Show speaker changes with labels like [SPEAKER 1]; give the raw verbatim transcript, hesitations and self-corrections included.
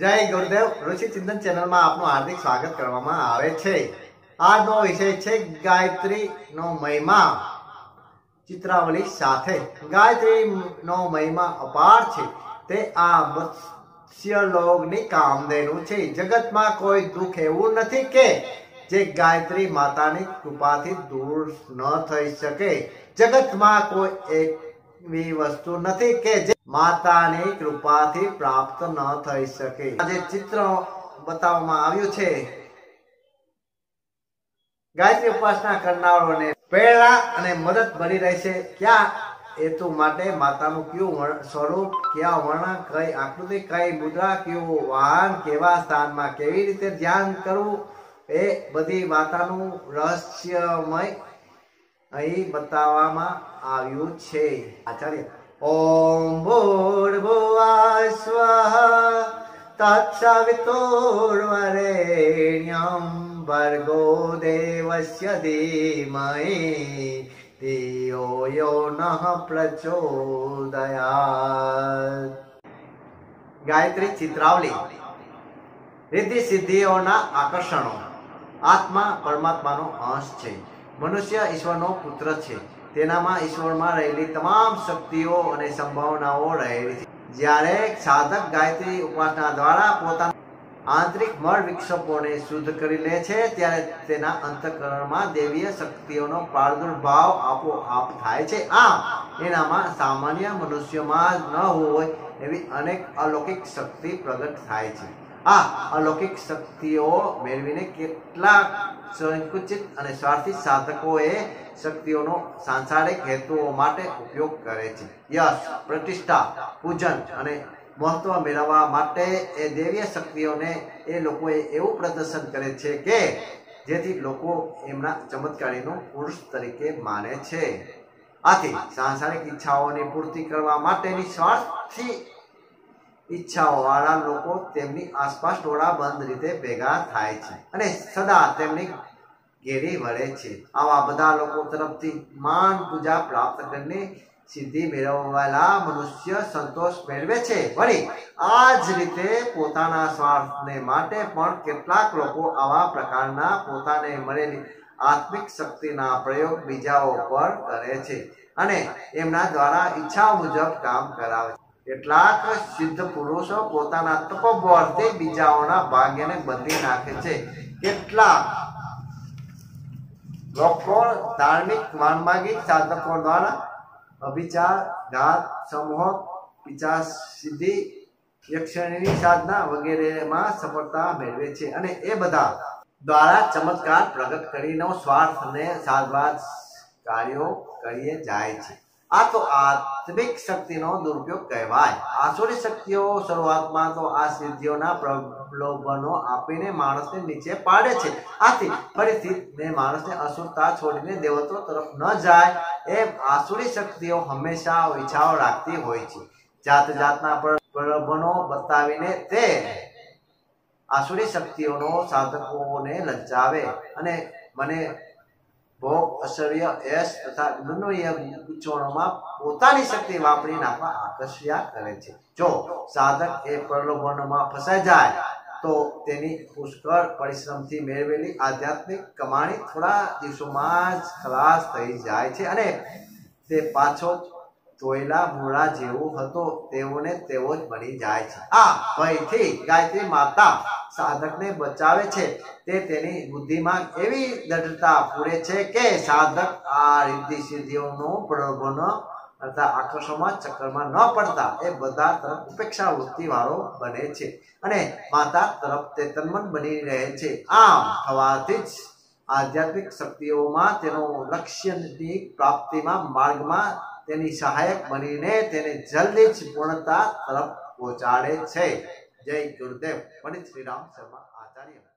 [SPEAKER 1] જય ગુરુદેવ ઋષિ ચિંતન ચેનલમાં આપનું હાર્દિક સ્વાગત કરવામાં આવે છે। આજનો વિષય છે ગાયત્રીનો મહિમા ચિત્રાવલી સાથે। ગાયત્રીનો મહિમા અપાર છે। તે આ મત્સ્યલોકની કામધેનુ છે। જગતમાં કોઈ દુઃખ એવું નથી કે જે ગાયત્રી માતાની કૃપાથી દૂર ન થઈ શકે। જગતમાં કોઈ એક એવી વસ્તુ નથી કે જે માતાની કૃપાથી પ્રાપ્ત ન થઈ શકે। આજે ચિત્ર બતાવવામાં આવ્યું છે ગાયત્રી ઉપાસના કરનારાઓને પ્રેરણા અને મદદ મળી રહેશે। ક્યાં હેતુ માટે માતાનું કયું સ્વરૂપ, ક્યાં વર્ણ, કઈ આકૃતિ, કઈ મુદ્રા, કયું વાહન, કેવા સ્થાનમાં કેવી રીતે ધ્યાન કરવું, એ બધી માતાનું રહસ્યમય અહીં બતાવવામાં આવ્યું છે। આચાર્ય ઓમ ભૂર્ભુવઃ સ્વઃ તત્સવિતુર્વરેણ્યં ભર્ગો દેવસ્ય ધીમહિ ધિયો યો નઃ પ્રચોદયાત। ગાયત્રી ચિત્રાવલી રિદ્ધિ સિદ્ધિઓના આકર્ષણો। આત્મા પરમાત્માનો અંશ છે। મનુષ્ય ઈશ્વરનો પુત્ર છે। તેનામાં ઈશ્વરમાં રહેલી તમામ શક્તિઓ અને સંભાવનાઓ રહેલી છે। જ્યારે સાધક ગાયત્રી ઉપાસના દ્વારા પોતાના આંતરિક મળ વિક્ષેપોને શુદ્ધ કરી લે છે ત્યારે તેના અંતઃકરણમાં દેવીય શક્તિઓનો પ્રાદુર્ભાવ આપોઆપ થાય છે। આમ એનામાં સામાન્ય મનુષ્યમાં ન હોય એવી અનેક અલૌકિક શક્તિ પ્રગટ થાય છે। આ અલૌકિક શક્તિઓ મેળવીને કેટલાક સંકુચિત અને સ્વાર્થી સાધકોએ શક્તિઓનો સાંસારિક હેતુઓ માટે ઉપયોગ કરે છે। યશ, પ્રતિષ્ઠા, પૂજન અને મહત્વ મેળવવા માટે એ દેવીય શક્તિઓને એ લોકોએ એવું પ્રદર્શન કરે છે કે જેથી લોકો એમના ચમત્કારીનું પુરુષ તરીકે માને છે। આથી સાંસારિક ઈચ્છાઓની પૂર્તિ કરવા માટેની સ્વાર્થી ઈચ્છાઓ વાળા લોકો તેમની આસપાસ ટોળાબંધ રીતે ભેગા થાય છે અને સદા તેમની ઘેરી વળે છે। આવા બધા લોકો તરફથી માન પૂજા પ્રાપ્ત કરીને સિદ્ધિ મેળવેલા મનુષ્ય સંતોષ મેળવે છે। વળી આ જ રીતે પોતાના સ્વાર્થને માટે પણ કેટલાક લોકો આવા પ્રકારના પોતાને મળેલી આત્મિક શક્તિના પ્રયોગ બીજાઓ પર કરે છે અને એમના દ્વારા ઈચ્છા મુજબ કામ કરાવે છે। કેટલાક સિદ્ધ પુરુષો પોતાના તપોબળથી બીજાઓના ભાગ્યને બદલી નાખે છે। કેટલાક લોકો ધાર્મિક માનમાગી સાધકો દ્વારા અભિચાર, ઘાત, સમૂહ, પિચાચ સિદ્ધિ, યક્ષિણીની સાધના વગેરેમાં સફળતા મેળવે છે અને એ બધા દ્વારા ચમત્કાર પ્રગટ કરીને સ્વાર્થને સાધવા કાર્યો કરીએ જાય છે। આ તો આત્મિક શક્તિનો દુરુપયોગ કહેવાય। આસુરી શક્તિઓ શરૂઆતમાં તો આ સિદ્ધિઓના પ્રલોભનો આપીને માણસને નીચે પાડે છે। આથી ફરીથી માણસને અસુરતા છોડીને દેવત્વ તરફ ન જાય એમ આસુરી શક્તિઓ હંમેશા ઈચ્છાઓ રાખતી હોય છે। જાત જાતના પ્રલોભનો બતાવીને તે આસુરી શક્તિઓનો સાધકોને લલચાવે અને મને ભોગ, ઐશ્વર્ય, યશ તથા દુનિયા ગુચોણોમાં પોતાની શક્તિ વાપરી નાખવા આકર્ષ્યા કરે છે। જો સાધક એ પ્રલોભનોમાં ફસાઈ જાય તો તેની પુષ્કળ પરિશ્રમથી મેળવેલી આધ્યાત્મિક કમાણી થોડા દિવસોમાં જ ખલાસ થઈ જાય છે અને તે પાછો ધોયેલા મૂળા જેવો હતો તેઓને તેવો જ બની જાય છે। આ ભયથી ગાયત્રી માતા સાધકને બચાવે છે। તે તેની બુદ્ધિમાં એવી દૃઢતા પૂરે છે કે સાધક આ રિદ્ધિ સિદ્ધિઓનો પ્રલોભન તથા આકર્ષણમાં ચક્કરમાં ન પડતા એ બધા તરફ ઉપેક્ષા વૃત્તિ વાળો બને છે અને માતા તરફ તે તન્મન બની રહે છે। આમ થવાથી જ આધ્યાત્મિક શક્તિઓમાં તેનો લક્ષ્યની પ્રાપ્તિમાં માર્ગમાં તેની સહાયક બનીને તેને જલ્દી જ પૂર્ણતા તરફ પહોંચાડે છે। જય ગુરુદેવ। પંડિત શ્રીરામ શર્મા આચાર્ય।